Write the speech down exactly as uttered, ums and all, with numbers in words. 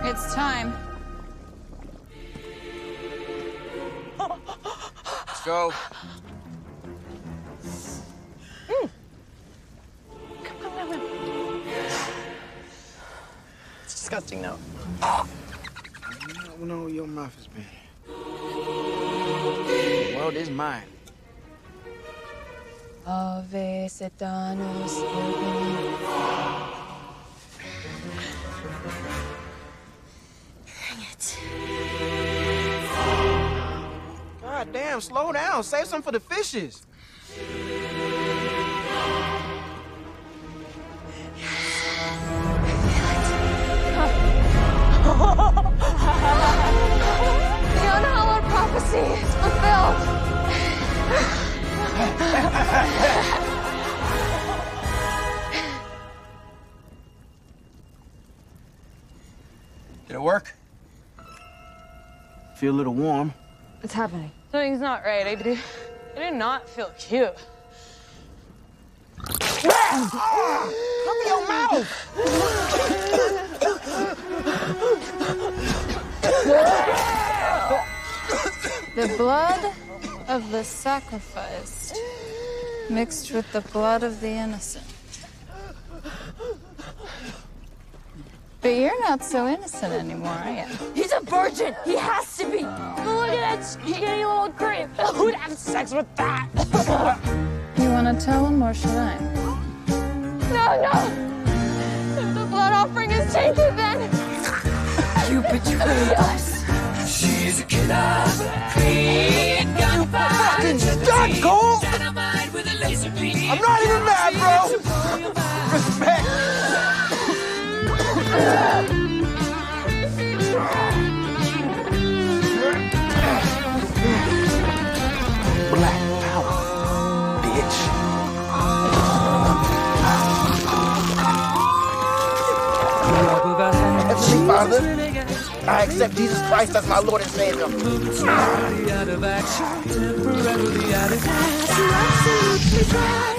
It's time. Let's go. Mm. Come, come, come, come. It's disgusting, though. You don't know where your mouth has been. The world is mine. Ave Satanus. Dang it. God damn, slow down. Save some for the fishes. The unhallowed prophecy is fulfilled. Did it work? Feel a little warm. What's happening? Something's not right. I do, I do not feel cute. Cover your mouth! The blood of the sacrificed mixed with the blood of the innocent. But you're not so innocent anymore, are you? He's a virgin. He has to be. Look at that skinny little creep. Who'd have sex with that? You want to tell him or should I? No, no. If the blood offering is tainted, then you betrayed us. She's a killer queen, gunfire. Fucking stop, Cole! Dynamite with a laser beam. I'm not even mad, bro! Respect! Black power, bitch. That's me, Father. I accept Jesus Christ as my Lord and Savior. Out of action, temporarily out of gas. You absolutely right.